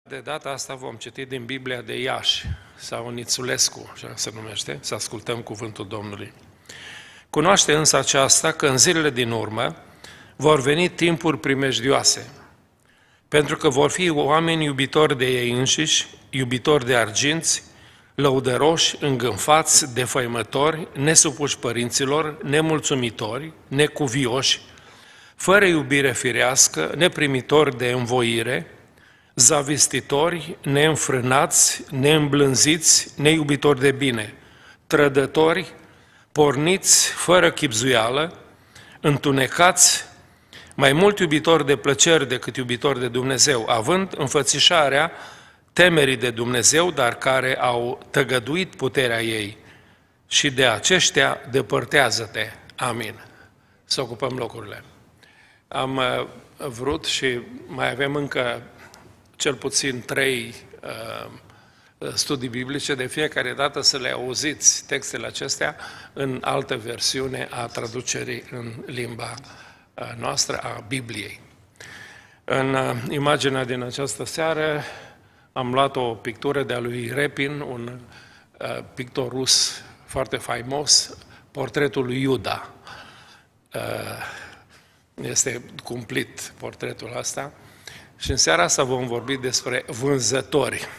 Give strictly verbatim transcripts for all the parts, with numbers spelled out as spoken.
De data asta vom citi din Biblia de Iași, sau Nițulescu, așa se numește, să ascultăm cuvântul Domnului. Cunoaște însă aceasta că în zilele din urmă vor veni timpuri primejdioase, pentru că vor fi oameni iubitori de ei înșiși, iubitori de arginți, lăudăroși, îngânfați, defăimători, nesupuși părinților, nemulțumitori, necuvioși, fără iubire firească, neprimitori de învoire, zavistitori, neînfrânați, neîmblânziți, neiubitori de bine, trădători, porniți, fără chibzuială, întunecați, mai mult iubitori de plăceri decât iubitori de Dumnezeu, având înfățișarea temerii de Dumnezeu, dar care au tăgăduit puterea ei. Și de aceștia depărtează-te. Amin. Să ocupăm locurile. Am vrut și mai avem încă cel puțin trei uh, studii biblice, de fiecare dată să le auziți textele acestea în altă versiune a traducerii în limba uh, noastră a Bibliei. În uh, imaginea din această seară am luat o pictură de-a lui Repin, un uh, pictor rus foarte faimos, portretul lui Iuda. Uh, este cumplit portretul ăsta. Și în seara asta vom vorbi despre vânzători.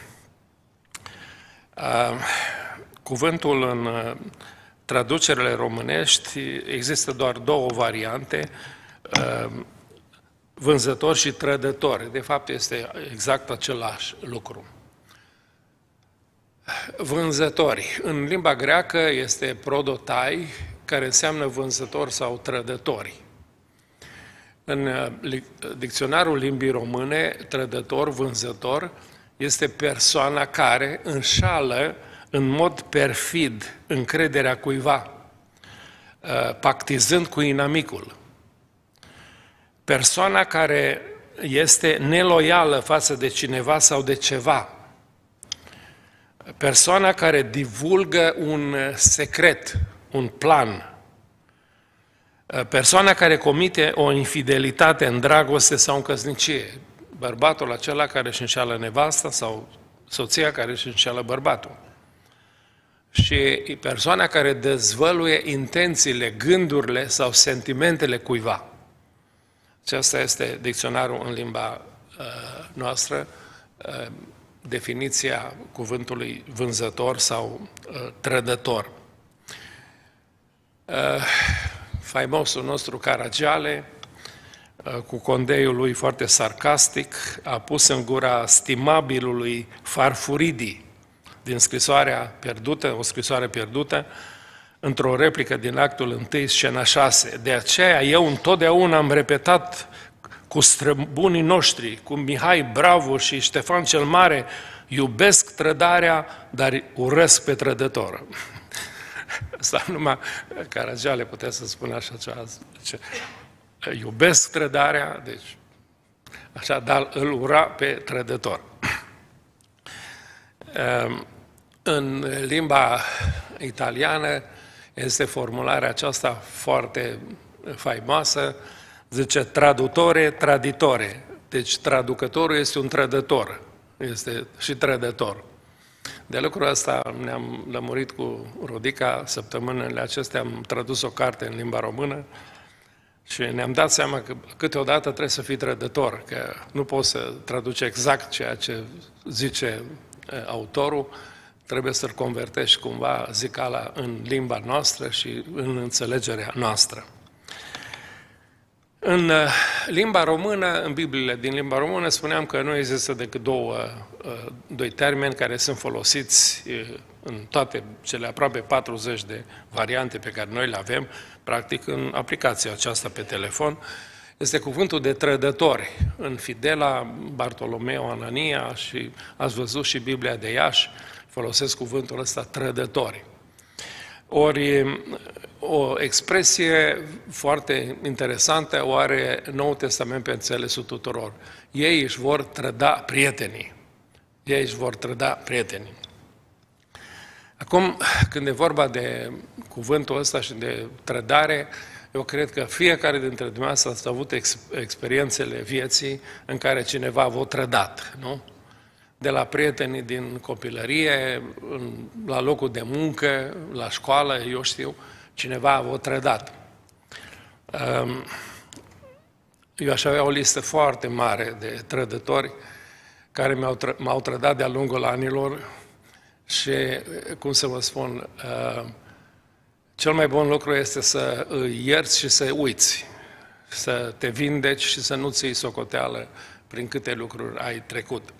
Cuvântul în traducerile românești există doar două variante, vânzători și trădători. De fapt, este exact același lucru. Vânzători. În limba greacă este prodotai, care înseamnă vânzători sau trădători. În dicționarul limbii române, trădător, vânzător, este persoana care înșală în mod perfid încrederea cuiva, pactizând cu inamicul. Persoana care este neloială față de cineva sau de ceva. Persoana care divulgă un secret, un plan. Persoana care comite o infidelitate în dragoste sau în căsnicie, bărbatul acela care își înșeală nevasta sau soția care își înșeală bărbatul. Și persoana care dezvăluie intențiile, gândurile sau sentimentele cuiva. Aceasta este dicționarul în limba uh, noastră, uh, definiția cuvântului vânzător sau uh, trădător. Uh, Faimosul nostru Caragiale, cu condeiul lui foarte sarcastic, a pus în gura stimabilului Farfuridi, din scrisoarea pierdută, o scrisoare pierdută, într-o replică din actul întâi, scena șase. De aceea eu întotdeauna am repetat cu străbunii noștri, cu Mihai Bravu și Ștefan cel Mare, iubesc trădarea, dar urăsc pe trădător. Asta numai Caragiale putea să spună așa ceva. Iubesc trădarea, deci așa, dar îl ura pe trădător. În limba italiană este formularea aceasta foarte faimoasă, zice tradutore, traditore. Deci traducătorul este un trădător, este și trădător. De lucrul ăsta ne-am lămurit cu Rodica, săptămânile acestea am tradus o carte în limba română și ne-am dat seama că câteodată trebuie să fii trădător, că nu poți să traduci exact ceea ce zice autorul, trebuie să-l convertești cumva zicala în limba noastră și în înțelegerea noastră. În limba română, în Bibliile din limba română, spuneam că nu există decât două, doi termeni care sunt folosiți în toate cele aproape patruzeci de variante pe care noi le avem, practic în aplicația aceasta pe telefon. Este cuvântul de trădători. În Fidela, Bartolomeo, Anania și ați văzut și Biblia de Iași, folosesc cuvântul ăsta trădători. Ori o expresie foarte interesantă o are Noul Testament pe înțelesul tuturor. Ei își vor trăda prietenii. Ei își vor trăda prietenii. Acum, când e vorba de cuvântul ăsta și de trădare, eu cred că fiecare dintre dumneavoastră ați avut ex- experiențele vieții în care cineva v-a trădat, nu? de la prietenii din copilărie, la locul de muncă, la școală, eu știu, cineva o trădat. Eu aș avea o listă foarte mare de trădători care m-au, tră, m-au trădat de-a lungul anilor și, cum să vă spun, cel mai bun lucru este să îi ierți și să uiți, să te vindeci și să nu ții socoteală prin câte lucruri ai trecut.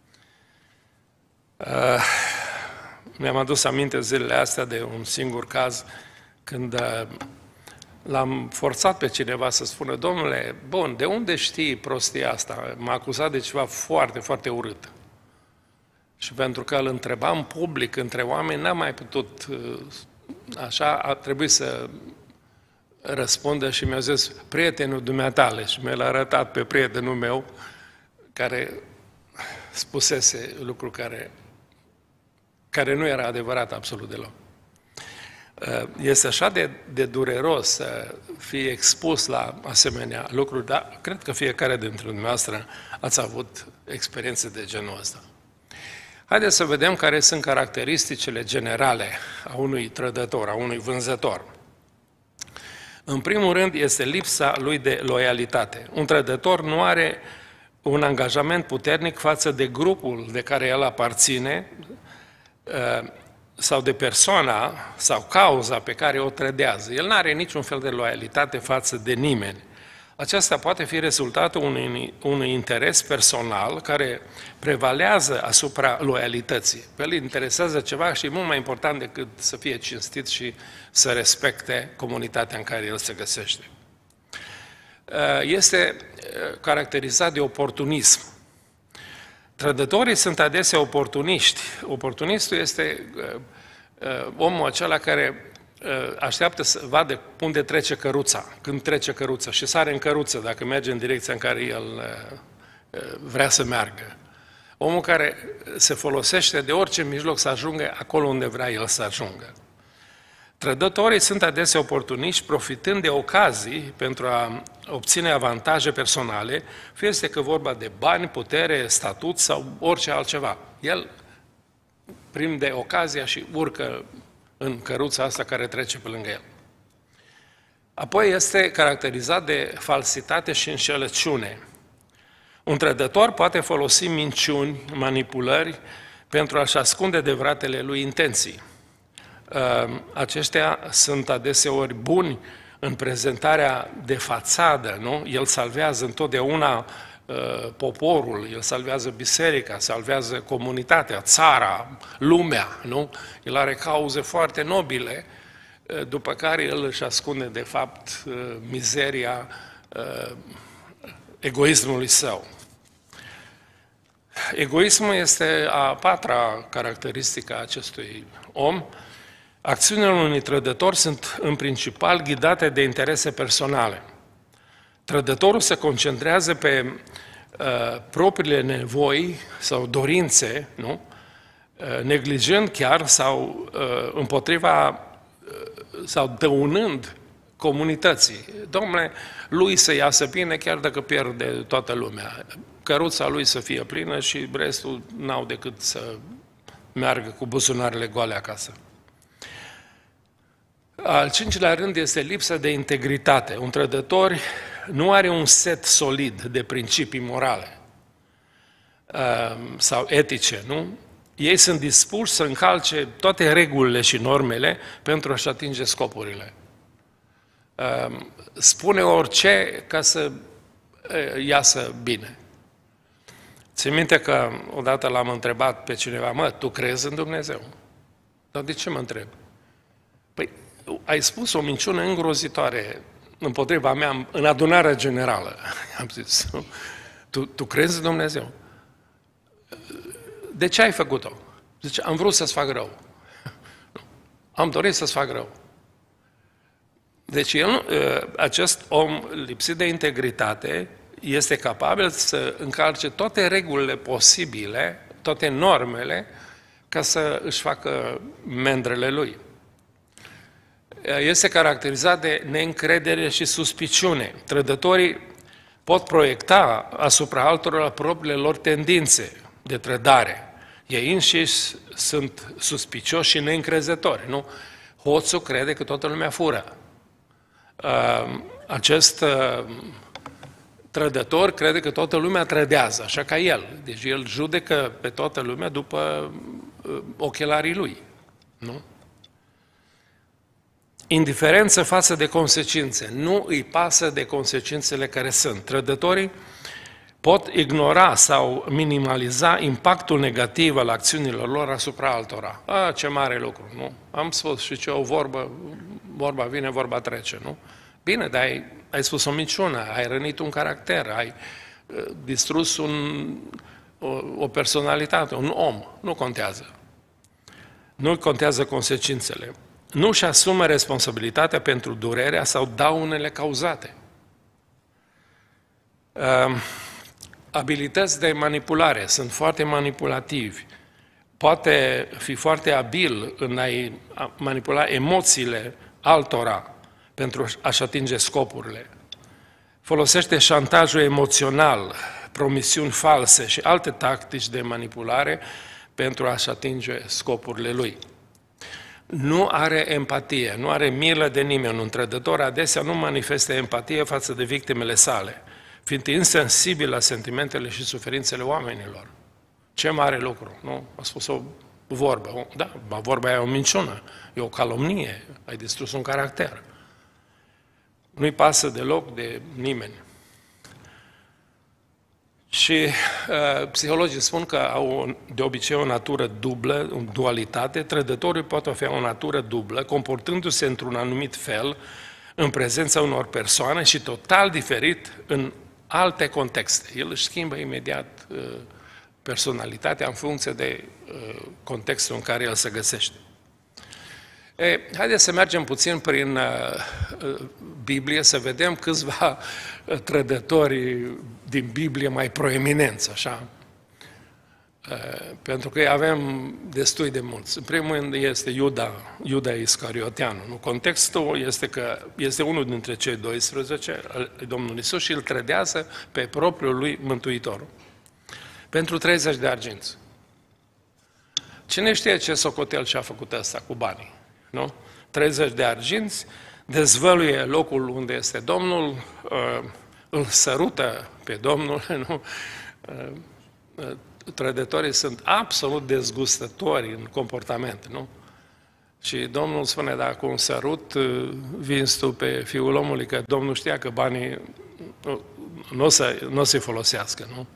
Uh, mi-am adus aminte zilele astea de un singur caz când uh, l-am forțat pe cineva să spună: domnule, bun, de unde știi prostia asta? M-a acuzat de ceva foarte, foarte urât. Și pentru că îl întrebam public între oameni, n-am mai putut, uh, așa, a trebuit să răspundă și mi-a zis: prietenul dumneatale, și mi-l-a arătat pe prietenul meu care spusese lucru care, care nu era adevărat absolut deloc. Este așa de, de dureros să fii expus la asemenea lucruri, dar cred că fiecare dintre dumneavoastră ați avut experiențe de genul ăsta. Haideți să vedem care sunt caracteristicile generale a unui trădător, a unui vânzător. În primul rând, este lipsa lui de loialitate. Un trădător nu are un angajament puternic față de grupul de care el aparține sau de persoana sau cauza pe care o trădează. El nu are niciun fel de loialitate față de nimeni. Aceasta poate fi rezultatul unui, unui interes personal care prevalează asupra loialității. Pe el interesează ceva și e mult mai important decât să fie cinstit și să respecte comunitatea în care el se găsește. Este caracterizat de oportunism. Trădătorii sunt adesea oportuniști. Oportunistul este omul acela care așteaptă să vadă unde trece căruța, când trece căruța și sare în căruță dacă merge în direcția în care el vrea să meargă. Omul care se folosește de orice mijloc să ajungă acolo unde vrea el să ajungă. Trădătorii sunt adesea oportuniști, profitând de ocazii pentru a obține avantaje personale, fie este că vorba de bani, putere, statut sau orice altceva. El prinde ocazia și urcă în căruța asta care trece pe lângă el. Apoi este caracterizat de falsitate și înșelăciune. Un trădător poate folosi minciuni, manipulări pentru a-și ascunde adevăratele lui intenții. Aceștia sunt adeseori buni în prezentarea de fațadă, nu? El salvează întotdeauna uh, poporul, el salvează biserica, salvează comunitatea, țara, lumea, nu? El are cauze foarte nobile, uh, după care el își ascunde, de fapt, uh, mizeria uh, egoismului său. Egoismul este a patra caracteristică a acestui om. Acțiunile unui trădător sunt în principal ghidate de interese personale. Trădătorul se concentrează pe uh, propriile nevoi sau dorințe, nu? Uh, neglijând chiar sau uh, împotriva uh, sau dăunând comunității. Dom'le, lui să iasă bine chiar dacă pierde toată lumea. Căruța lui să fie plină și restul n-au decât să meargă cu buzunarele goale acasă. Al cincilea rând este lipsa de integritate. Un trădător nu are un set solid de principii morale sau etice, nu? Ei sunt dispuși să încalce toate regulile și normele pentru a-și atinge scopurile. Spune orice ca să iasă bine. Țin minte că odată l-am întrebat pe cineva: mă, tu crezi în Dumnezeu? Dar de ce mă întreb? Păi, ai spus o minciună îngrozitoare împotriva mea în adunarea generală. Am zis: tu, tu crezi în Dumnezeu? De ce ai făcut-o? Zice: am vrut să-ți fac rău. Am dorit să-ți fac rău. Deci el, acest om lipsit de integritate este capabil să încalce toate regulile posibile, toate normele, ca să își facă mendrele lui. Este caracterizat de neîncredere și suspiciune. Trădătorii pot proiecta asupra altora propriile lor tendințe. de trădare. Ei înșiși sunt suspicioși și neîncrezători, nu? Hoțul crede că toată lumea fură. Acest trădător crede că toată lumea trădează, așa ca el. Deci el judecă pe toată lumea după ochelarii lui, nu? Indiferență față de consecințe. Nu îi pasă de consecințele care sunt. Trădătorii pot ignora sau minimaliza impactul negativ al acțiunilor lor asupra altora. A, ce mare lucru, nu? Am spus și ce o vorbă, vorba vine, vorba trece, nu? Bine, dar ai, ai spus o minciună, ai rănit un caracter, ai uh, distrus un, o, o personalitate, un om. Nu contează. Nu contează consecințele. Nu își asumă responsabilitatea pentru durerea sau daunele cauzate. Uh, abilități de manipulare, sunt foarte manipulativi. Poate fi foarte abil în a-i manipula emoțiile altora pentru a-și atinge scopurile. Folosește șantajul emoțional, promisiuni false și alte tactici de manipulare pentru a-și atinge scopurile lui. Nu are empatie, nu are milă de nimeni. Un trădător adesea nu manifestă empatie față de victimele sale, fiind insensibil la sentimentele și suferințele oamenilor. Ce mare lucru, nu? A spus o vorbă. Da, vorba aia e o minciună, e o calomnie, ai distrus un caracter. Nu-i pasă deloc de nimeni. Și uh, psihologii spun că au de obicei o natură dublă, o dualitate. Trădătorii pot avea o natură dublă, comportându-se într-un anumit fel în prezența unor persoane și total diferit în alte contexte. El își schimbă imediat uh, personalitatea în funcție de uh, contextul în care el se găsește. E, haideți să mergem puțin prin uh, Biblie, să vedem câțiva uh, trădători din Biblie mai proeminenți, așa. Uh, pentru că avem destui de mulți. În primul rând este Iuda, Iuda Iscarioteanu. Nu? Contextul este că este unul dintre cei doisprezece, Domnul Iisus, și îl trădează pe propriul lui Mântuitor. Pentru treizeci de arginți. Cine știe ce socotel și-a făcut ăsta cu banii? Nu? treizeci de arginți, dezvăluie locul unde este Domnul, îl sărută pe Domnul, nu? Trădătorii sunt absolut dezgustători în comportament, nu? Și Domnul spune, dacă un sărut vinzi tu pe Fiul omului, că Domnul știa că banii nu o să, nu o să-i folosească, nu?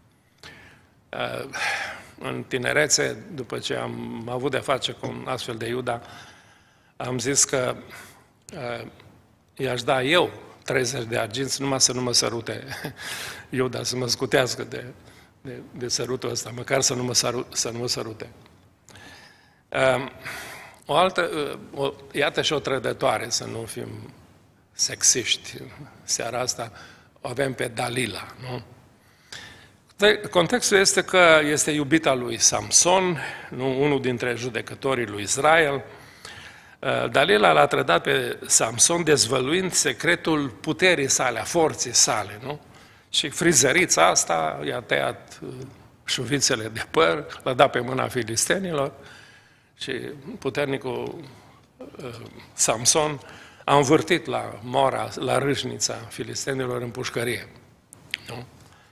În tinerețe, după ce am avut de-a face cu un astfel de Iuda, am zis că uh, i-aș da eu treizeci de arginți numai să nu mă sărute Iuda, să mă scutească de, de, de sărutul ăsta, măcar să nu mă, săru, să nu mă sărute. Uh, o altă, uh, o, iată și o trădătoare, să nu fim sexiști. Seara asta o avem pe Dalila, nu? Contextul este că este iubita lui Samson, nu, unul dintre judecătorii lui Israel. Dalila l-a trădat pe Samson dezvăluind secretul puterii sale, a forței sale, nu? Și frizărița asta i-a tăiat șuvițele de păr, l-a dat pe mâna filistenilor și puternicul Samson a învârtit la mora, la râșnița filistenilor în pușcărie, nu?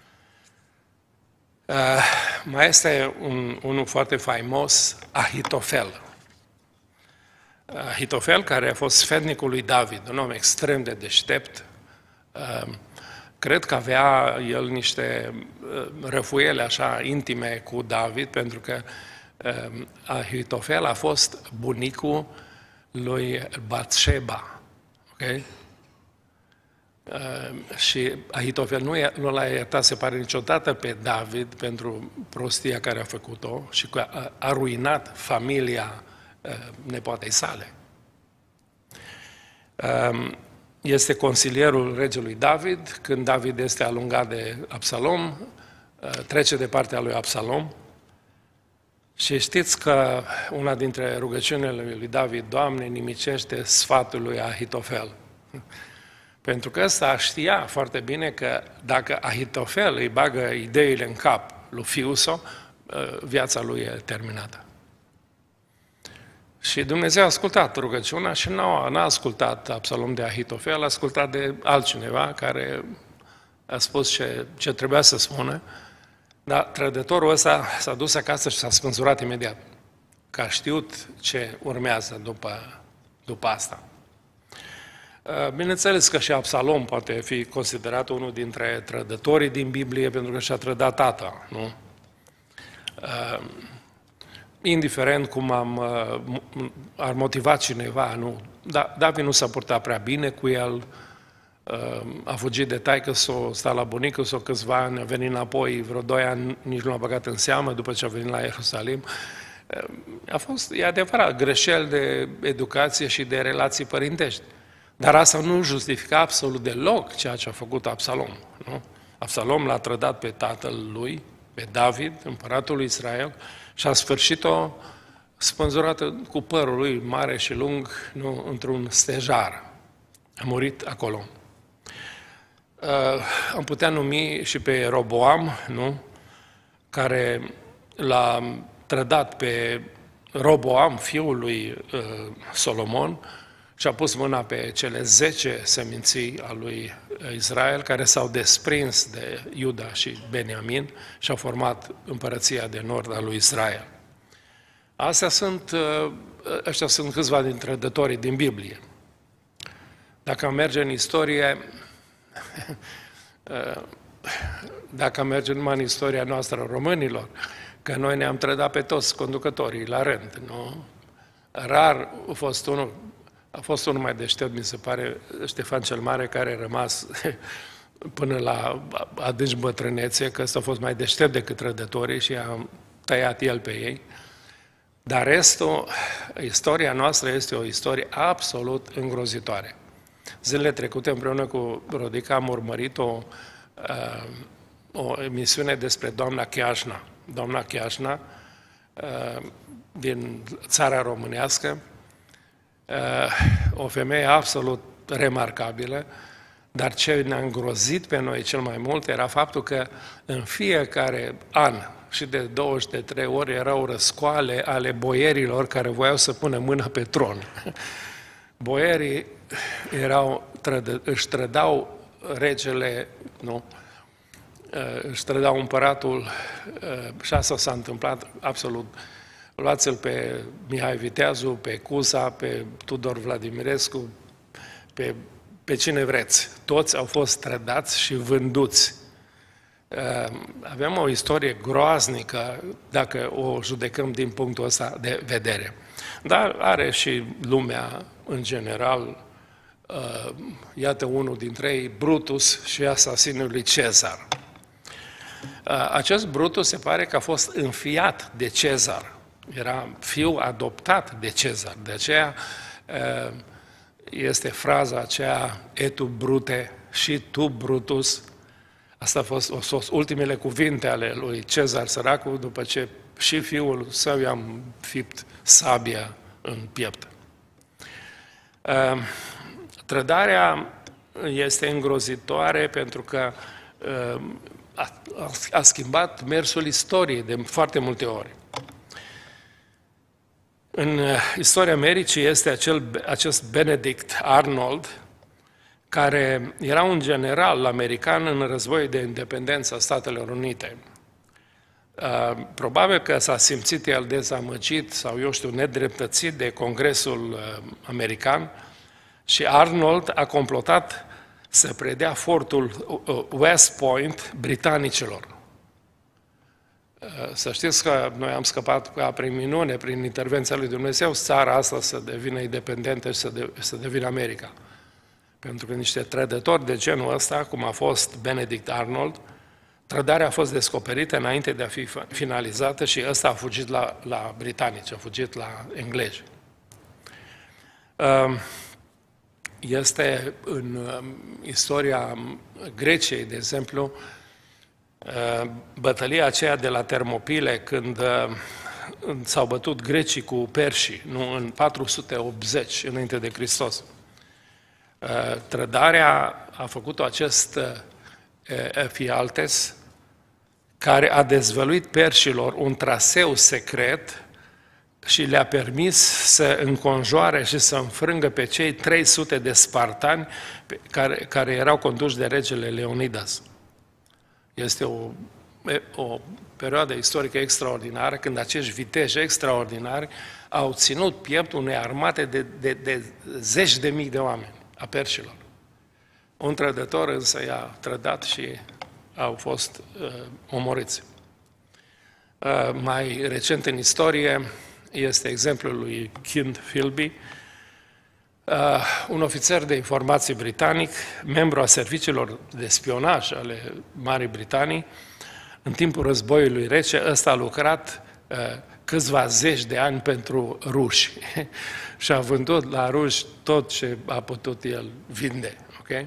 Uh, mai este un, unul foarte faimos, Ahitofel. Ahitofel, care a fost sfetnicul lui David, un om extrem de deștept. Uh, cred că avea el niște uh, răfuiele așa intime cu David, pentru că uh, Ahitofel a fost bunicul lui Batșeba. Okay? Uh, și Ahitofel nu, nu l-a iertat, se pare, niciodată pe David pentru prostia care a făcut-o și că a, a ruinat familia uh, nepoatei sale. Uh, este consilierul regelui David. Când David este alungat de Absalom, uh, trece de partea lui Absalom. Și știți că una dintre rugăciunile lui David, Doamne, nimicește sfatul lui Ahitofel. Pentru că ăsta știa foarte bine că dacă Ahitofel îi bagă ideile în cap lui fiul său, viața lui e terminată. Și Dumnezeu a ascultat rugăciunea și n-a, n-a ascultat Absalom de Ahitofel, a ascultat de altcineva care a spus ce, ce trebuia să spună, dar trădătorul ăsta s-a dus acasă și s-a spânzurat imediat, că a știut ce urmează după, după asta. Bineînțeles că și Absalom poate fi considerat unul dintre trădătorii din Biblie, pentru că și-a trădat tata, nu? Indiferent cum am, ar motiva cineva, nu? Da, David nu s-a purtat prea bine cu el, a fugit de taică-s-o, sta la bunică-s-o câțiva ani, a venit înapoi, vreo doi ani, nici nu l-a băgat în seamă după ce a venit la Ierusalim. A fost, e adevărat, greșeli de educație și de relații părintești. Dar asta nu justifica absolut deloc ceea ce a făcut Absalom. Nu? Absalom l-a trădat pe tatăl lui, pe David, împăratul lui Israel, și a sfârșit-o spânzurată cu părul lui mare și lung, nu, într-un stejar. A murit acolo. Uh, am putea numi și pe Roboam, nu? Care l-a trădat pe Roboam, fiul lui uh, Solomon, și a pus mâna pe cele zece seminții a lui Israel, care s-au desprins de Iuda și Beniamin și au format împărăția de nord a lui Israel. Astea sunt, ăștia sunt câțiva dintre trădătorii din Biblie. Dacă merge în istorie, dacă merge numai în istoria noastră a românilor, că noi ne-am trădat pe toți conducătorii la rând, nu? Rar a fost unul, a fost unul mai deștept, mi se pare, Ștefan cel Mare, care a rămas până la adânci bătrânețe, că ăsta a fost mai deștept decât trădătorii și a tăiat el pe ei. Dar restul, istoria noastră este o istorie absolut îngrozitoare. Zilele trecute, împreună cu Rodica, am urmărit o, o emisiune despre doamna Chiașna. Doamna Chiașna, din țara românească, o femeie absolut remarcabilă, dar ce ne-a îngrozit pe noi cel mai mult era faptul că în fiecare an și de două și de trei ori erau răscoale ale boierilor care voiau să pună mâna pe tron. Boierii erau, trădă, își trădau regele, nu? Își trădau împăratul și asta s-a întâmplat absolut. Luați-l pe Mihai Viteazu, pe Cuza, pe Tudor Vladimirescu, pe, pe cine vreți. Toți au fost trădați și vânduți. Avem o istorie groaznică dacă o judecăm din punctul ăsta de vedere. Dar are și lumea în general, iată unul dintre ei, Brutus și asasinul lui Cezar. Acest Brutus se pare că a fost înfiat de Cezar. Era fiul adoptat de Cezar. De aceea este fraza aceea, et tu Brute, și tu Brutus. Asta a fost, au fost ultimele cuvinte ale lui Cezar săracul, după ce și fiul său i-a înfipt sabia în piept. Trădarea este îngrozitoare pentru că a, a schimbat mersul istoriei de foarte multe ori. În istoria Americii este acel, acest Benedict Arnold, care era un general american în războiul de independență a Statelor Unite. Probabil că s-a simțit el dezamăgit sau, eu știu, nedreptățit de Congresul American și Arnold a complotat să predea fortul West Point britanicilor. Să știți că noi am scăpat ca prin minune, prin intervenția lui Dumnezeu, țara asta să devină independentă și să, de, să devină America. Pentru că niște trădători de genul ăsta, cum a fost Benedict Arnold, trădarea a fost descoperită înainte de a fi finalizată și ăsta a fugit la, la britanici, a fugit la englezi. Este în istoria Greciei, de exemplu, bătălia aceea de la Termopile, când s-au bătut grecii cu perșii, nu, în patru sute optzeci înainte de Hristos. Trădarea a făcut acest Efialtes, care a dezvăluit perșilor un traseu secret și le-a permis să înconjoare și să înfrângă pe cei trei sute de spartani care, care erau conduși de regele Leonidas. Este o, o perioadă istorică extraordinară, când acești viteji extraordinari au ținut piept unei armate de, de, de zeci de mii de oameni, a perșilor. Un trădător însă i-a trădat și au fost uh, omorâți. Uh, mai recent în istorie este exemplul lui Ken Philby, uh, un ofițer de informații britanic, membru a serviciilor de spionaj ale Marii Britanii. În timpul războiului rece, ăsta a lucrat uh, câțiva zeci de ani pentru ruși și a vândut la ruși tot ce a putut el vinde. Okay?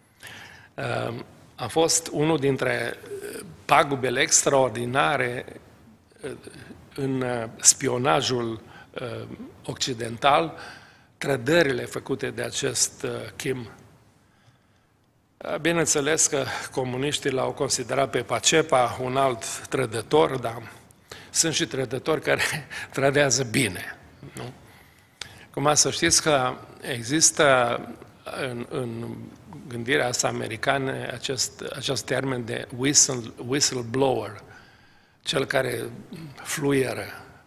Uh, a fost unul dintre pagubele extraordinare în spionajul occidental, trădările făcute de acest Kim. Bineînțeles că comuniștii l-au considerat pe Pacepa un alt trădător, dar sunt și trădători care trădează bine. Nu? Cum să știți că există în, în gândirea asta americană acest, acest termen de whistle, whistleblower, cel care fluieră.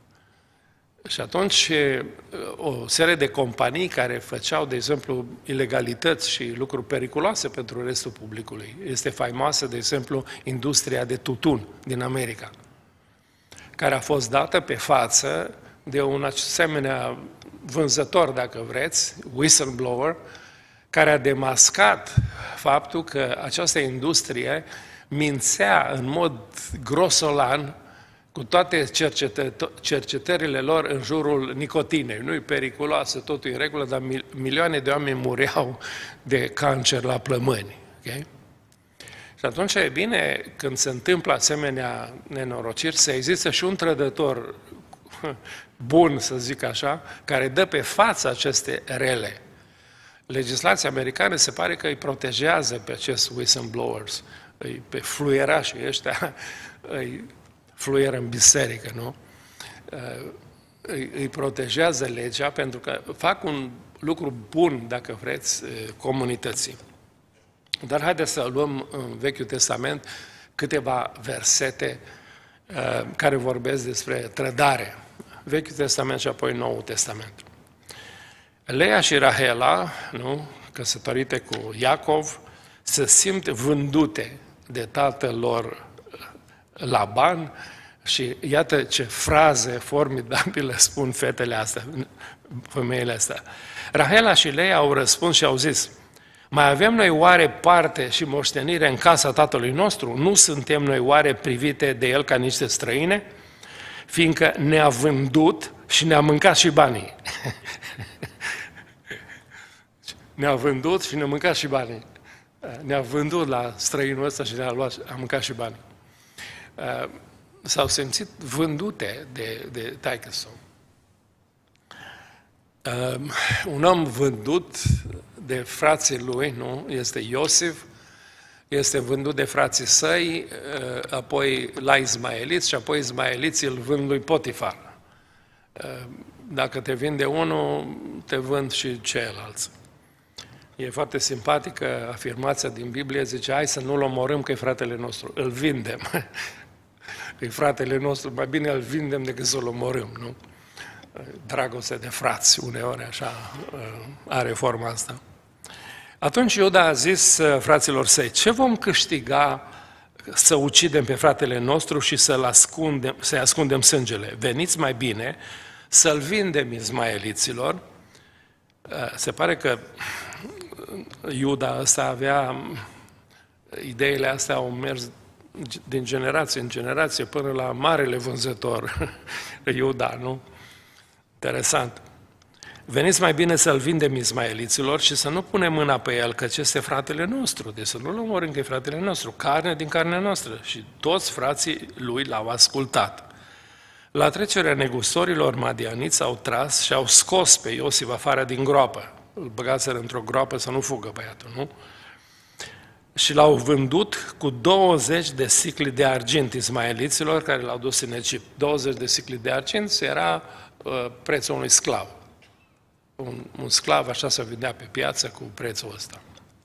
Și atunci o serie de companii care făceau, de exemplu, ilegalități și lucruri periculoase pentru restul publicului. Este faimoasă, de exemplu, industria de tutun din America, care a fost dată pe față de un asemenea vânzător, dacă vreți, whistleblower, care a demascat faptul că această industrie mințea în mod grosolan cu toate cercetările lor în jurul nicotinei. Nu-i periculoasă, totul e în regulă, dar milioane de oameni mureau de cancer la plămâni. Okay? Și atunci e bine, când se întâmplă asemenea nenorociri, să există și un trădător bun, să zic așa, care dă pe față aceste rele. Legislația americană se pare că îi protejează pe acest whistleblowers, pe fluierașii ăștia, îi fluieră în biserică, nu? Îi, îi protejează legea pentru că fac un lucru bun, dacă vreți, comunității. Dar haideți să luăm în Vechiul Testament câteva versete care vorbesc despre trădare. Vechiul Testament și apoi Noul Testament. Leia și Rahela, nu, căsătorite cu Iacov, se simt vândute de tatăl lor Laban și iată ce fraze formidabile spun fetele astea, femeile astea. Rahela și Leia au răspuns și au zis: mai avem noi oare parte și moștenire în casa tatălui nostru? Nu suntem noi oare privite de el ca niște străine? Fiindcă ne-a vândut și ne-a mâncat și banii. Ne-a vândut și ne-a mâncat și banii. Ne-a vândut la străinul ăsta și ne-a luat, a mâncat și banii. S-au simțit vândute de, de taică-său. Un om vândut de frații lui, nu? Este Iosif, este vândut de frații săi, apoi la Ismaeliți și apoi Ismaeliții îl vând lui Potifar. Dacă te vinde unul, te vând și ceilalți. E foarte simpatică afirmația din Biblie, zice: hai să nu-l omorâm că e fratele nostru, îl vindem. E fratele nostru, mai bine îl vindem decât să-l omorâm, nu? Dragoste de frați, uneori așa are forma asta. Atunci Iuda a zis fraților săi: ce vom câștiga să ucidem pe fratele nostru și să-l ascundem, să-i ascundem sângele? Veniți mai bine să-l vindem izmaeliților. Se pare că Iuda ăsta avea, ideile astea au mers din generație în generație până la marele vânzător, Iuda, nu? Interesant. Veniți mai bine să-l vindem izmaeliților și să nu punem mâna pe el, că ce este fratele nostru, deci să nu-l omorâm că e fratele nostru, carne din carnea noastră. Și toți frații lui l-au ascultat. La trecerea negustorilor madianiți au tras și au scos pe Iosif afară din groapă. Îl băgaseră într-o groapă să nu fugă băiatul, nu? și l-au vândut cu douăzeci de sicli de argint ismaeliților care l-au dus în Egipt. douăzeci de sicli de argint era uh, prețul unui sclav. Un, un sclav așa se vedea pe piață cu prețul ăsta.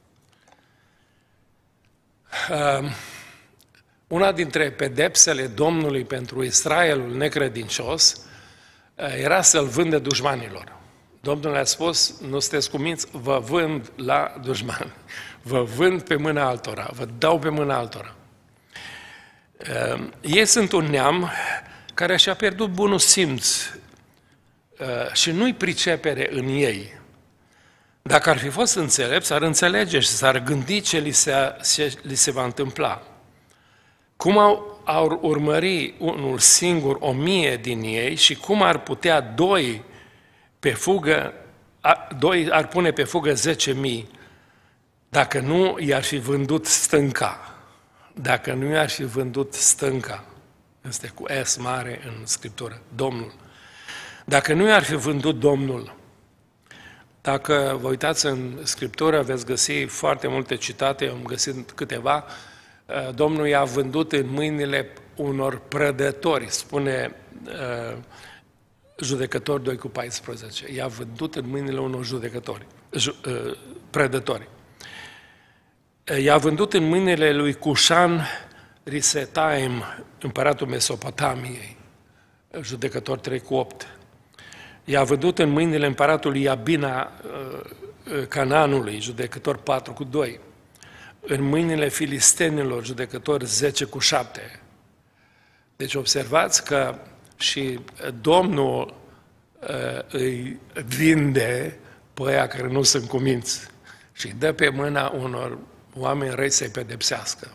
Uh, una dintre pedepsele Domnului pentru Israelul necredincios uh, era să-l vândă dușmanilor. Domnul le-a spus, nu sunteți cuminți, vă vând la dușman. Vă vând pe mâna altora, vă dau pe mâna altora. Uh, ei sunt un neam care și-a pierdut bunul simț uh, și nu-i pricepere în ei. Dacă ar fi fost înțelepți, ar înțelege și s-ar gândi ce li se, ce li se va întâmpla. Cum au, au urmări unul singur o mie din ei și cum ar putea doi pe fugă, a, doi ar pune pe fugă zece mii dacă nu i-ar fi vândut stânca. Dacă nu i-ar fi vândut stânca. Este cu S mare în Scriptură, Domnul. Dacă nu i-ar fi vândut Domnul, dacă vă uitați în Scriptură, veți găsi foarte multe citate, am găsit câteva, Domnul i-a vândut în mâinile unor prădători, spune uh, Judecători doi cu paisprezece. I-a vândut în mâinile unor judecători, ju, uh, prădători. I-a vândut în mâinile lui Cușan Risetaim, împăratul Mesopotamiei, Judecători trei cu opt. I-a vândut în mâinile împăratului Iabina Canaanului, Judecători patru cu doi. În mâinile filistenilor, Judecători zece cu șapte. Deci observați că și Domnul îi vinde pe aia care nu sunt cuminți și îi dă pe mâna unor oameni răi să-i pedepsească.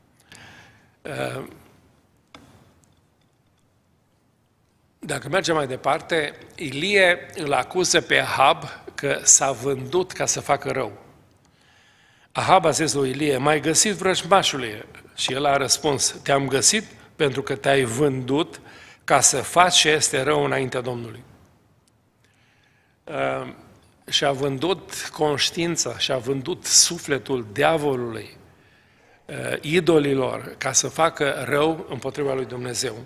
Dacă mergem mai departe, Ilie îl acuză pe Ahab că s-a vândut ca să facă rău. Ahab a zis lui Ilie, m-ai găsit, vrăjmașule? Și el a răspuns, te-am găsit pentru că te-ai vândut ca să faci ce este rău înaintea Domnului. Uh, și-a vândut conștiința, și-a vândut sufletul diavolului, uh, idolilor, ca să facă rău împotriva lui Dumnezeu.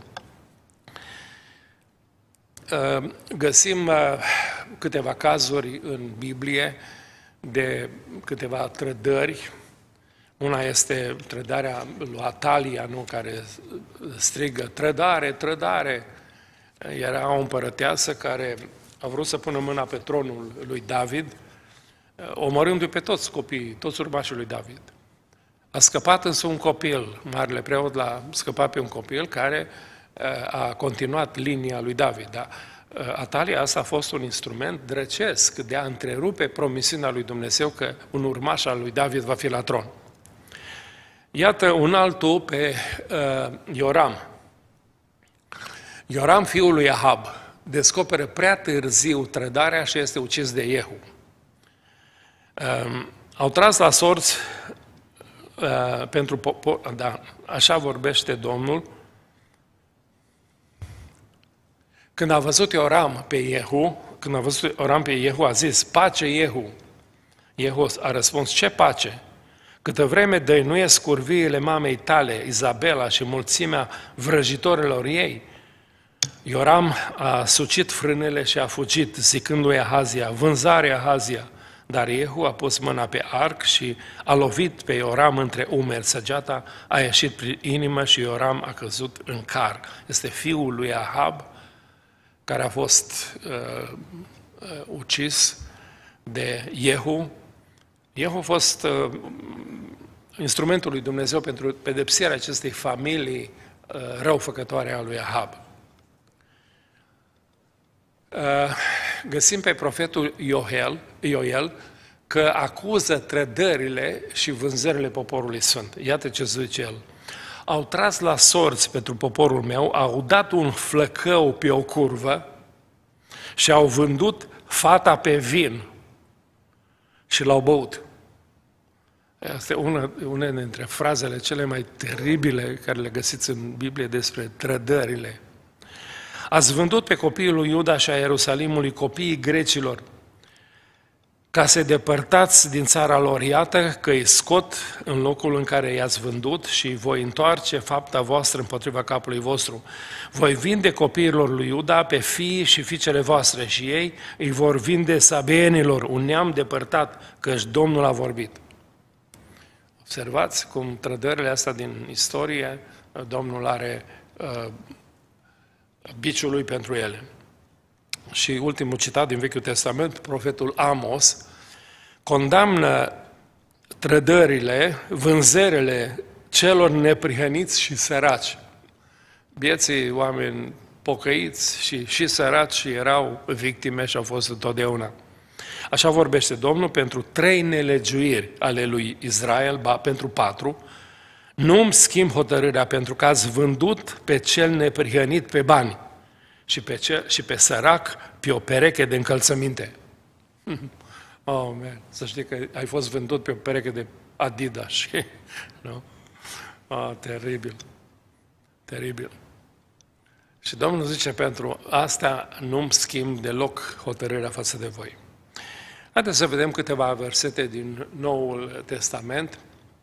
Uh, găsim uh, câteva cazuri în Biblie de câteva trădări. Una este trădarea lui Atalia, nu, care strigă, trădare, trădare. Era o împărăteasă care a vrut să pună mâna pe tronul lui David, omorându-i pe toți copiii, toți urmașii lui David. A scăpat însă un copil, marele preot l-a scăpat pe un copil care a continuat linia lui David. Dar Atalia asta a fost un instrument drăcesc de a întrerupe promisiunea lui Dumnezeu că un urmaș al lui David va fi la tron. Iată un altul pe uh, Ioram. Ioram, fiul lui Ahab, descoperă prea târziu trădarea și este ucis de Iehu. Uh, au tras la sorți uh, pentru popor, da, așa vorbește Domnul. Când a văzut Ioram pe Iehu, când a văzut Ioram pe Iehu, a zis, pace Iehu. Iehu a răspuns, ce pace? Câtă vreme dăinuiesc curviile mamei tale, Izabela, și mulțimea vrăjitorilor ei, Ioram a sucit frânele și a fugit, zicându-i Ahazia, vânzare Ahazia. Dar Iehu a pus mâna pe arc și a lovit pe Ioram între umeri. Săgeata a ieșit prin inimă și Ioram a căzut în car. Este fiul lui Ahab, care a fost uh, uh, ucis de Iehu. Iehu a fost uh, instrumentul lui Dumnezeu pentru pedepsirea acestei familii uh, răufăcătoare a lui Ahab. Uh, găsim pe profetul Ioel, Ioel că acuză trădările și vânzările poporului sfânt. Iată ce zice el. Au tras la sorți pentru poporul meu, au dat un flăcău pe o curvă și au vândut fata pe vin și l-au băut. Asta e una, una dintre frazele cele mai teribile care le găsiți în Biblie despre trădările. Ați vândut pe copiii lui Iuda și a Ierusalimului, copiii grecilor, ca să depărtați din țara lor, iată că îi scot în locul în care i-ați vândut și voi întoarce fapta voastră împotriva capului vostru. Voi vinde copiilor lui Iuda pe fiii și fiicele voastre și ei îi vor vinde sabeenilor, un neam depărtat, căci Domnul a vorbit. Observați cum trădările astea din istorie, Domnul are uh, biciul lui pentru ele. Și ultimul citat din Vechiul Testament, profetul Amos, condamnă trădările, vânzările celor neprihăniți și săraci. Bieții oameni pocăiți și, și săraci erau victime și au fost întotdeauna. Așa vorbește Domnul pentru trei nelegiuiri ale lui Israel, ba pentru patru. Nu-mi schimb hotărârea pentru că ați vândut pe cel neprihănit pe bani și pe, cel, și pe sărac pe o pereche de încălțăminte. Oh, man, să știi că ai fost vândut pe o pereche de Adidas. Nu? Oh, teribil. Teribil. Și Domnul zice, pentru asta nu-mi schimb deloc hotărârea față de voi. Haideți să vedem câteva versete din Noul Testament.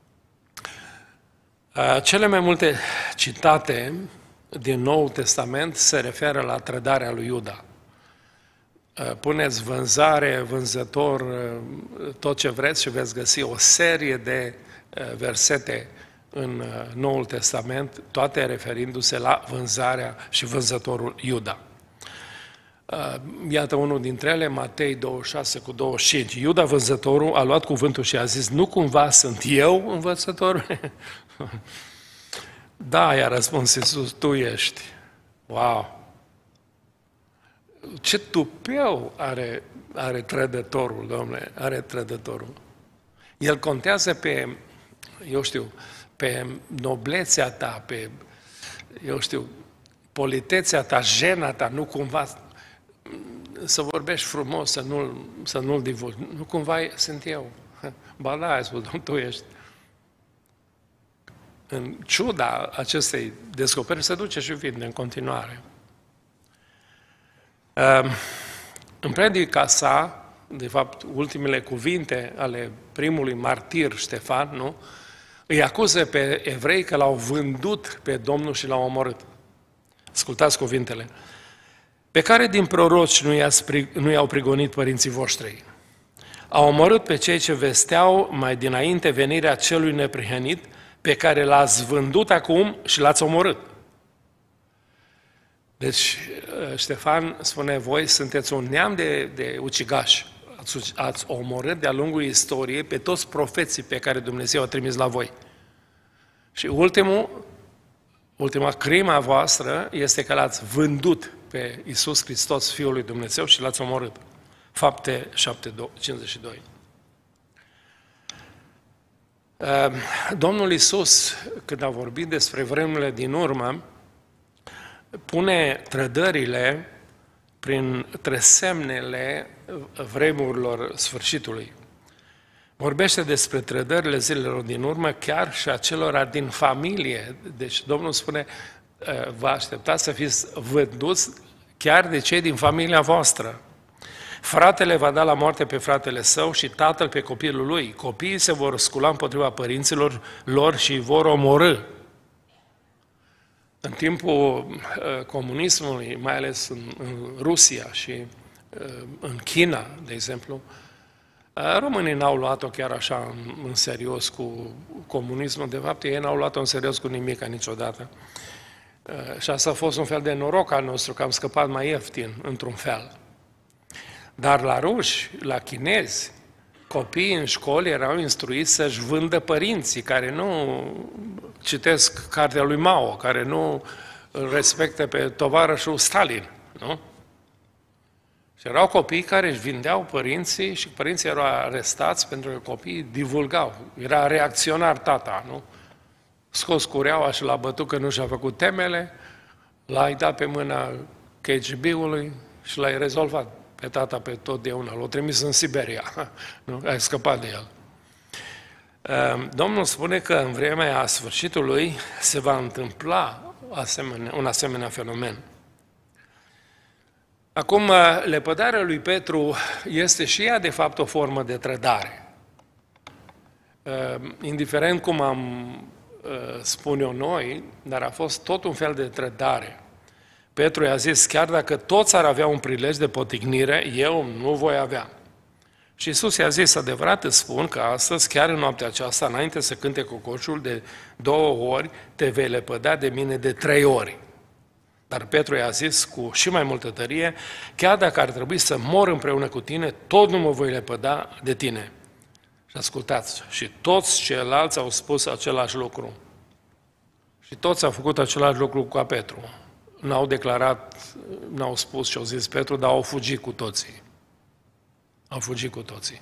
Cele mai multe citate din Noul Testament se referă la trădarea lui Iuda. Puneți vânzare, vânzător, tot ce vreți și veți găsi o serie de versete în Noul Testament, toate referindu-se la vânzarea și vânzătorul Iuda. Iată unul dintre ele, Matei douăzeci și șase cu douăzeci și cinci. Iuda, vânzătorul, a luat cuvântul și a zis, nu cumva sunt eu învățătorul? Da, i-a răspuns Iisus, tu ești. Wow! Ce tupeu are, are trădătorul, domnule, are trădătorul. El contează pe, eu știu, pe noblețea ta, pe, eu știu, politețea ta, jena ta, nu cumva să vorbești frumos, să nu-l, să nu-l divulgi. Nu cumva sunt eu. Ba da, ai spus, Domnul, tu ești. În ciuda acestei descoperiri se duce și vinde în continuare. În predica sa, de fapt, ultimele cuvinte ale primului martir Ștefan, nu? Îi acuză pe evrei că l-au vândut pe Domnul și l-au omorât. Ascultați cuvintele. Pe care din proroci nu, i-a, nu i-au prigonit părinții voștri? Au omorât pe cei ce vesteau mai dinainte venirea celui neprihănit, pe care l-ați vândut acum și l-ați omorât. Deci, Ștefan spune, voi sunteți un neam de, de ucigași. Ați, ați omorât de-a lungul istoriei pe toți profeții pe care Dumnezeu a trimis la voi. Și ultimul, ultima crimă voastră este că l-ați vândut pe Iisus Hristos, Fiul lui Dumnezeu, și l-ați omorât. Fapte șapte cincizeci și doi. Domnul Iisus, când a vorbit despre vremurile din urmă, pune trădările printre semnele vremurilor sfârșitului. Vorbește despre trădările zilelor din urmă, chiar și acelora din familie. Deci Domnul spune, vă așteptați să fiți vânduți chiar de cei din familia voastră. Fratele va da la moarte pe fratele său și tatăl pe copilul lui. Copiii se vor scula împotriva părinților lor și îi vor omorî. În timpul uh, comunismului, mai ales în, în Rusia și uh, în China, de exemplu, uh, românii n-au luat-o chiar așa în, în serios cu comunismul. De fapt, ei n-au luat-o în serios cu nimic niciodată. Uh, și asta a fost un fel de noroc al nostru, că am scăpat mai ieftin, într-un fel. Dar la ruși, la chinezi, copiii în școli erau instruiți să-și vândă părinții care nu citesc cartea lui Mao, care nu îl respectă pe tovarășul Stalin, nu? Și erau copii care își vindeau părinții și părinții erau arestați pentru că copiii divulgau. Era reacționar tata, nu? Scos cureaua și l-a bătut că nu și-a făcut temele, l-a dat pe mâna K G B-ului și l-a rezolvat pe tata pe totdeauna. L-a trimis în Siberia, nu? Ai scăpat de el. Domnul spune că în vremea sfârșitului se va întâmpla asemenea, un asemenea fenomen. Acum, lepădarea lui Petru este și ea, de fapt, o formă de trădare. Indiferent cum am spune eu noi, dar a fost tot un fel de trădare. Petru i-a zis, chiar dacă toți ar avea un prilej de potignire, eu nu voi avea. Și Iisus i-a zis, adevărat îți spun că astăzi, chiar în noaptea aceasta, înainte să cânte cocoșul, de două ori te vei lepăda de mine de trei ori. Dar Petru i-a zis cu și mai multă tărie, chiar dacă ar trebui să mor împreună cu tine, tot nu mă voi lepăda de tine. Și ascultați, și toți ceilalți au spus același lucru. Și toți au făcut același lucru ca Petru. N-au declarat, n-au spus ce au zis Petru, dar au fugit cu toții. Au fugit cu toții.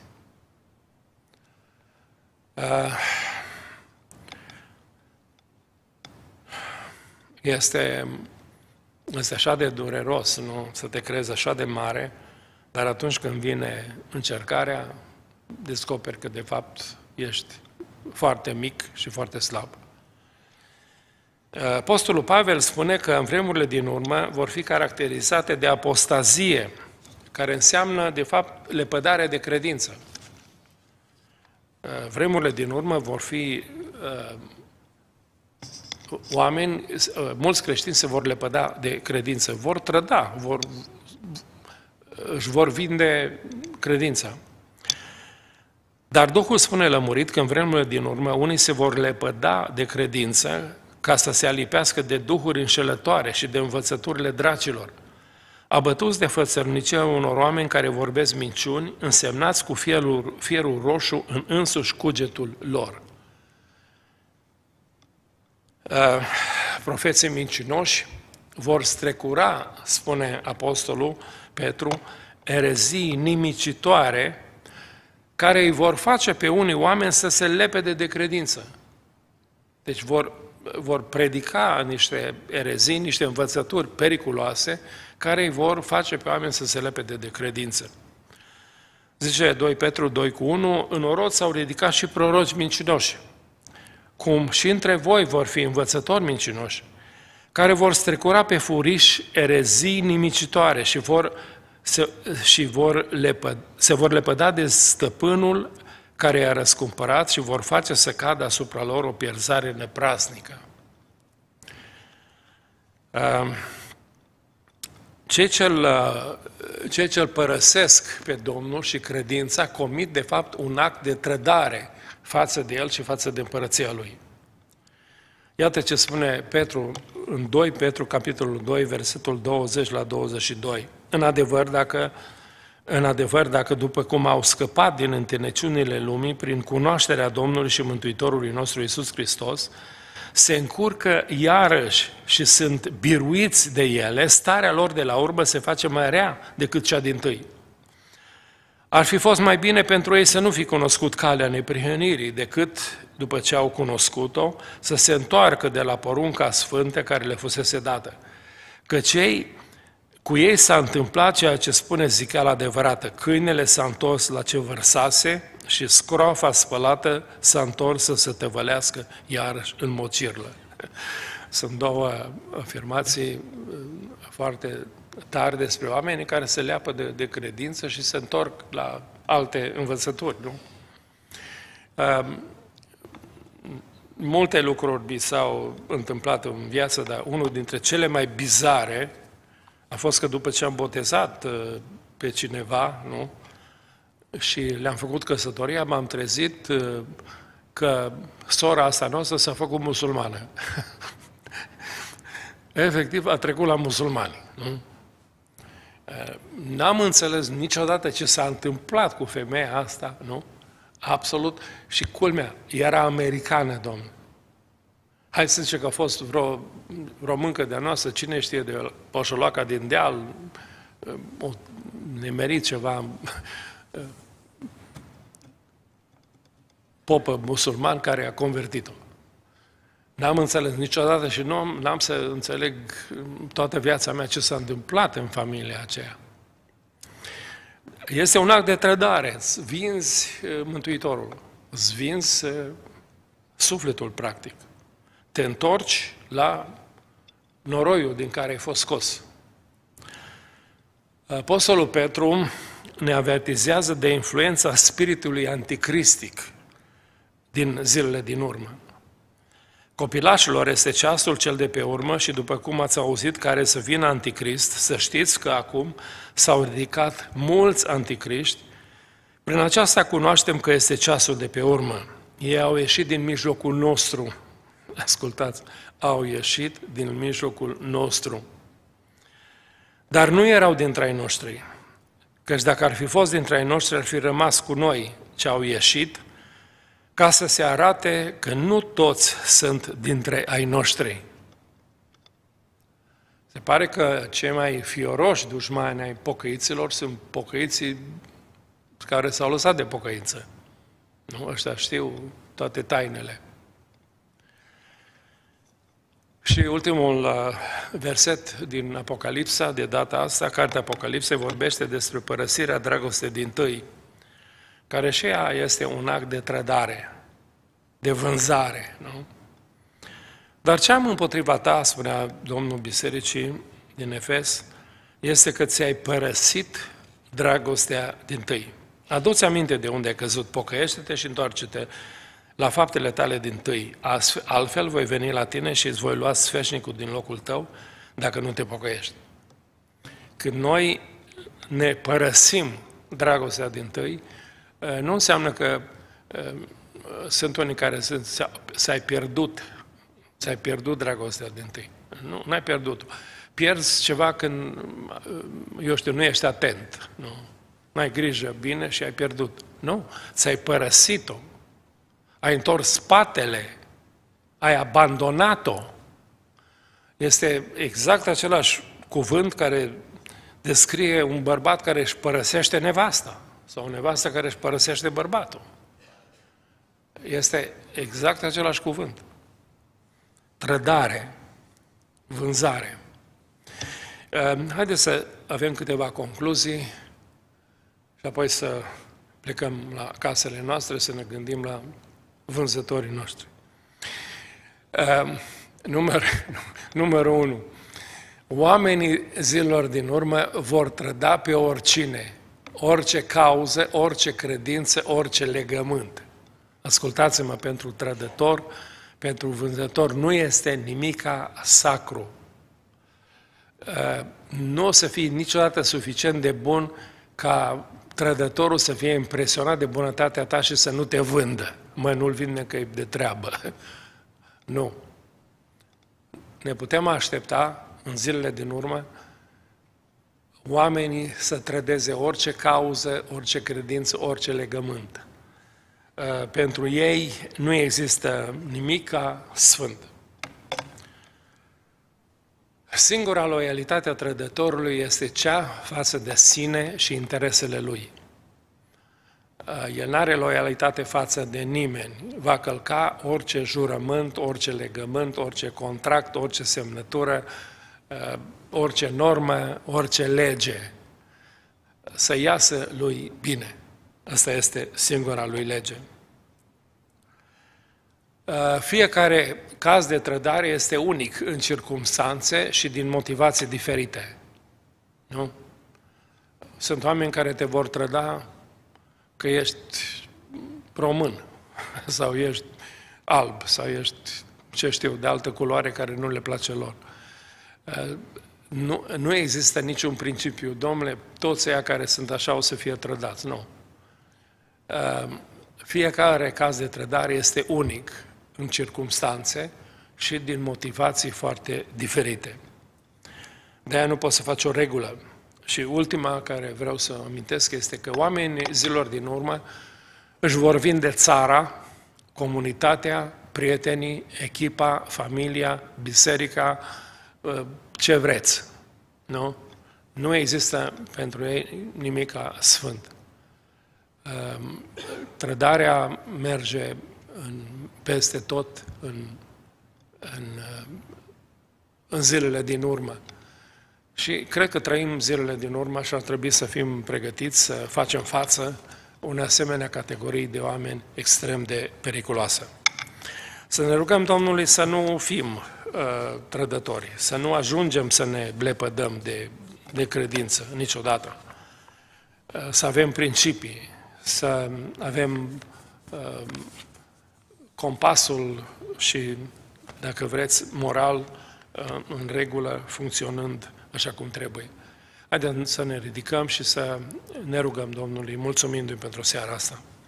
Este, este așa de dureros, nu? Să te crezi așa de mare, dar atunci când vine încercarea, descoperi că de fapt ești foarte mic și foarte slab. Apostolul Pavel spune că în vremurile din urmă vor fi caracterizate de apostazie, care înseamnă, de fapt, lepădarea de credință. Vremurile din urmă vor fi uh, oameni, uh, mulți creștini se vor lepăda de credință, vor trăda, vor, își vor vinde credința. Dar Duhul spune lămurit că în vremurile din urmă unii se vor lepăda de credință ca să se alipească de duhuri înșelătoare și de învățăturile dracilor, abătuți de fățărnicia unor oameni care vorbesc minciuni, însemnați cu fierul, fierul roșu în însuși cugetul lor. Profeții mincinoși vor strecura, spune apostolul Petru, erezii nimicitoare care îi vor face pe unii oameni să se lepede de credință. Deci vor, vor predica niște erezii, niște învățături periculoase care îi vor face pe oameni să se lepede de credință. Zice doi Petru doi cu unu, în orod s-au ridicat și proroci mincinoși, cum și între voi vor fi învățători mincinoși, care vor strecura pe furiș erezii nimicitoare și vor Se, și vor lepă, se vor lepăda de stăpânul care i-a răscumpărat și vor face să cadă asupra lor o pierzare nepraznică. Cei ce-l, cei ce-l părăsesc pe Domnul și credința comit de fapt un act de trădare față de El și față de împărăția Lui. Iată ce spune Petru în doi Petru, capitolul doi, versetul douăzeci la douăzeci și doi. În adevăr, dacă, în adevăr, dacă după cum au scăpat din întinăciunile lumii, prin cunoașterea Domnului și Mântuitorului nostru Iisus Hristos, se încurcă iarăși și sunt biruiți de ele, starea lor de la urmă se face mai rea decât cea dintâi. Ar fi fost mai bine pentru ei să nu fi cunoscut calea neprihănirii, decât, după ce au cunoscut-o, să se întoarcă de la porunca sfântă care le fusese dată. Că cei, cu ei s-a întâmplat ceea ce spune ziceala adevărată, câinele s-a întors la ce vărsase și scroafa spălată s-a întors să se tăvălească iarăși în mocirlă. Sunt două afirmații foarte tari despre oamenii care se leapă de, de credință și se întorc la alte învățături, nu? Um, multe lucruri mi s-au întâmplat în viață, dar unul dintre cele mai bizare a fost că după ce am botezat pe cineva, nu? Și le-am făcut căsătoria, m-am trezit că sora asta noastră s-a făcut musulmană. Efectiv, a trecut la musulmani, nu? N-am înțeles niciodată ce s-a întâmplat cu femeia asta, nu? Absolut. Și culmea, era americană, domnule. Hai să zice că a fost vreo româncă de-a noastră, cine știe, de poșoloaca din deal, o nimerit ceva popă musulman care a convertit-o. N-am înțeles niciodată și nu am, n-am să înțeleg toată viața mea ce s-a întâmplat în familia aceea. Este un act de trădare, îți vinzi Mântuitorul, îți vinzi sufletul, practic. Te întorci la noroiul din care ai fost scos. Apostolul Petru ne avertizează de influența spiritului anticristic din zilele din urmă. Copilașilor, este ceasul cel de pe urmă și după cum ați auzit care să vină anticrist, să știți că acum s-au ridicat mulți anticriști. Prin aceasta cunoaștem că este ceasul de pe urmă. Ei au ieșit din mijlocul nostru. Ascultați, au ieșit din mijlocul nostru. Dar nu erau dintre ai noștri. Căci dacă ar fi fost dintre ai noștri, ar fi rămas cu noi ce au ieșit, ca să se arate că nu toți sunt dintre ai noștri. Se pare că cei mai fioroși dușmani ai pocăiților sunt pocăiții care s-au lăsat de pocăință. Nu? Ăștia știu toate tainele. Și ultimul verset din Apocalipsa, de data asta, cartea Apocalipsei vorbește despre părăsirea dragostei dintâi, care și ea este un act de trădare, de vânzare. Nu? Dar ce am împotriva ta, spunea Domnul Bisericii din Efes, este că ți-ai părăsit dragostea dintâi. Adu-ți aminte de unde ai căzut, pocăiește-te și întoarce-te la faptele tale dintâi. Altfel voi veni la tine și îți voi lua sfeșnicul din locul tău dacă nu te pocăiești. Când noi ne părăsim dragostea dintâi, nu înseamnă că sunt unii care s-ai pierdut, ți-ai pierdut dragostea dintâi. Nu, n-ai pierdut-o. Pierzi ceva când, eu știu, nu ești atent. Nu. N-ai grijă bine și ai pierdut. Nu, ți-ai părăsit-o. Ai întors spatele, ai abandonat-o. Este exact același cuvânt care descrie un bărbat care își părăsește nevasta sau o nevastă care își părăsește bărbatul. Este exact același cuvânt. Trădare, vânzare. Haideți să avem câteva concluzii și apoi să plecăm la casele noastre, să ne gândim la vânzătorii noștri. Număr, numărul unu. Oamenii zilelor din urmă vor trăda pe oricine, orice cauză, orice credință, orice legământ. Ascultați-mă, pentru trădător, pentru vânzător, nu este nimica sacru. Nu o să fii niciodată suficient de bun ca trădătorul să fie impresionat de bunătatea ta și să nu te vândă. Mă, nu-l vinde că e de treabă. Nu. Ne putem aștepta în zilele din urmă oamenii să trădeze orice cauză, orice credință, orice legământ. Pentru ei nu există nimica sfânt. Singura loialitate a trădătorului este cea față de sine și interesele lui. El nu are loialitate față de nimeni. Va călca orice jurământ, orice legământ, orice contract, orice semnătură, orice normă, orice lege. Să iasă lui bine. Asta este singura lui lege. Fiecare caz de trădare este unic în circumstanțe și din motivații diferite. Nu? Sunt oameni care te vor trăda că ești român sau ești alb sau ești, ce știu, de altă culoare care nu le place lor. Nu, nu există niciun principiu, domnule, toți ăia care sunt așa o să fie trădați. Nu. Fiecare caz de trădare este unic în circumstanțe și din motivații foarte diferite. De-aia nu poți să faci o regulă. Și ultima care vreau să amintesc este că oamenii zilor din urmă își vor vinde țara, comunitatea, prietenii, echipa, familia, biserica, ce vreți. Nu? Nu există pentru ei nimic sfânt. Trădarea merge în, peste tot în, în, în zilele din urmă. Și cred că trăim zilele din urmă și ar trebui să fim pregătiți să facem față unei asemenea categorii de oameni extrem de periculoase. Să ne rugăm Domnului să nu fim uh, trădători, să nu ajungem să ne blepădăm de, de credință, niciodată. Să avem principii, să avem uh, compasul și, dacă vreți, moral uh, în regulă, funcționând așa cum trebuie. Haideți să ne ridicăm și să ne rugăm Domnului, mulțumindu-i pentru seara asta.